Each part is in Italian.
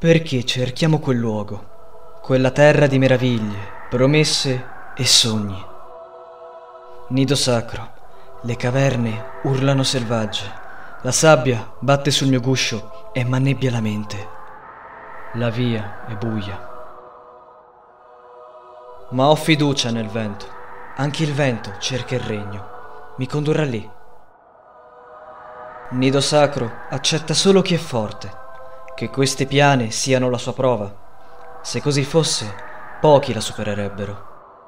Perché cerchiamo quel luogo, quella terra di meraviglie, promesse e sogni. Nido sacro, le caverne urlano selvagge, la sabbia batte sul mio guscio e m'annebbia la mente. La via è buia. Ma ho fiducia nel vento, anche il vento cerca il regno, mi condurrà lì. Nido sacro accetta solo chi è forte. Che queste piane siano la sua prova. Se così fosse, pochi la supererebbero.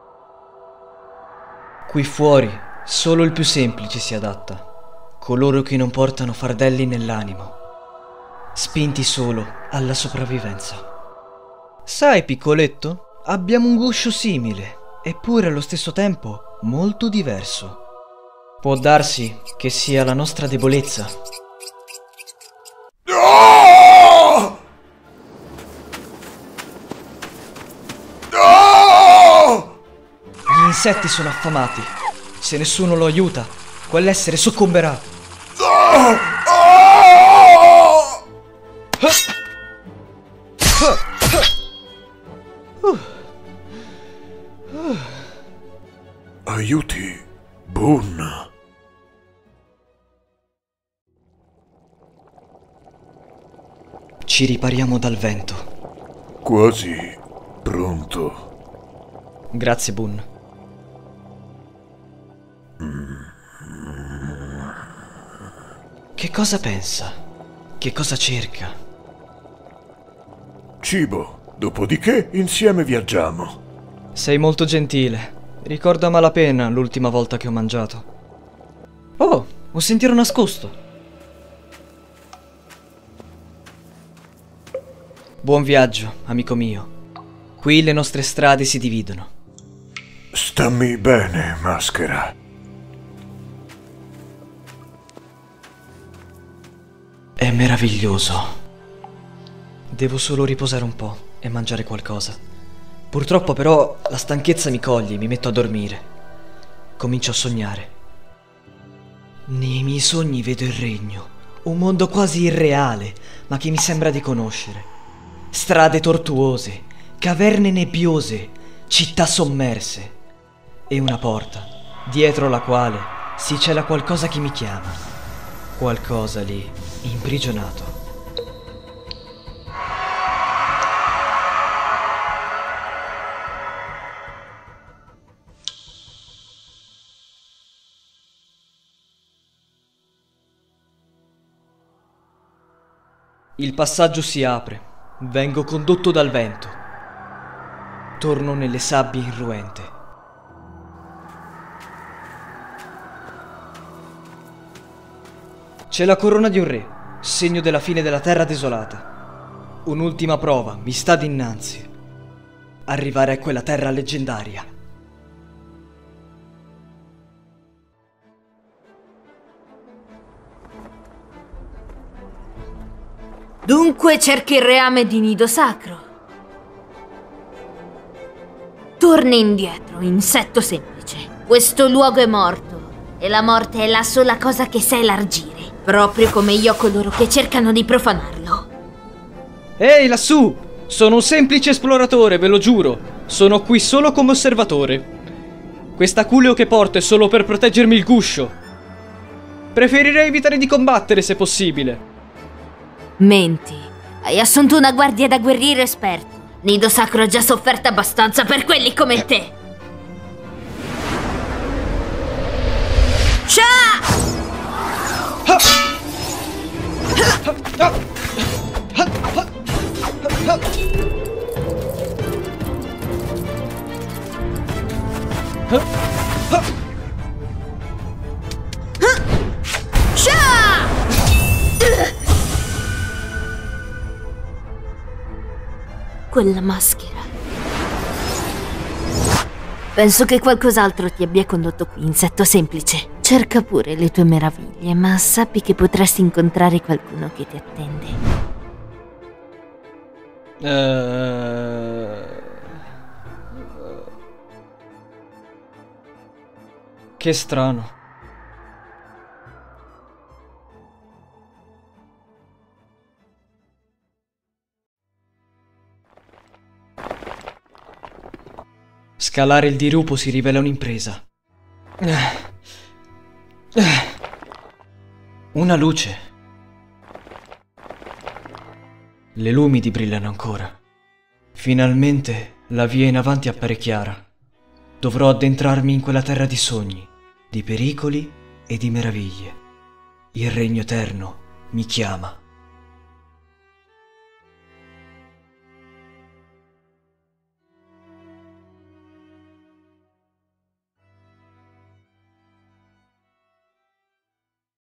Qui fuori solo il più semplice si adatta, coloro che non portano fardelli nell'animo, spinti solo alla sopravvivenza. Sai, piccoletto, abbiamo un guscio simile, eppure allo stesso tempo molto diverso. Può darsi che sia la nostra debolezza. Gli insetti sono affamati. Se nessuno lo aiuta, quell'essere soccomberà. Aiuti, Boone. Ci ripariamo dal vento. Quasi pronto. Grazie, Boone. Che cosa pensa? Che cosa cerca? Cibo, dopodiché insieme viaggiamo. Sei molto gentile. Ricordo a malapena l'ultima volta che ho mangiato. Oh, un sentiero nascosto. Buon viaggio, amico mio. Qui le nostre strade si dividono. Stammi bene, maschera. È meraviglioso. Devo solo riposare un po' e mangiare qualcosa. Purtroppo però la stanchezza mi coglie e mi metto a dormire. Comincio a sognare. Nei miei sogni vedo il regno, un mondo quasi irreale, ma che mi sembra di conoscere. Strade tortuose, caverne nebbiose, città sommerse e una porta, dietro la quale si cela qualcosa che mi chiama. Qualcosa lì, imprigionato. Il passaggio si apre, vengo condotto dal vento. Torno nelle sabbie irruente. C'è la corona di un re, segno della fine della terra desolata. Un'ultima prova mi sta dinanzi. Arrivare a quella terra leggendaria. Dunque cerchi il reame di Nido Sacro. Torna indietro, insetto semplice. Questo luogo è morto e la morte è la sola cosa che sa elargire, proprio come io coloro che cercano di profanarlo. Ehi, lassù! Sono un semplice esploratore, ve lo giuro. Sono qui solo come osservatore. Quest'aculeo che porto è solo per proteggermi il guscio. Preferirei evitare di combattere se possibile. Menti. Hai assunto una guardia da guerriero esperto. Nido Sacro ha già sofferto abbastanza per quelli come te. Quella maschera. Penso che qualcos'altro ti abbia condotto qui, insetto semplice. Cerca pure le tue meraviglie, ma sappi che potresti incontrare qualcuno che ti attende. Che strano. Scalare il dirupo si rivela un'impresa. Una luce. Le lumidi brillano ancora. Finalmente la via in avanti appare chiara. Dovrò addentrarmi in quella terra di sogni, di pericoli e di meraviglie. Il regno eterno mi chiama.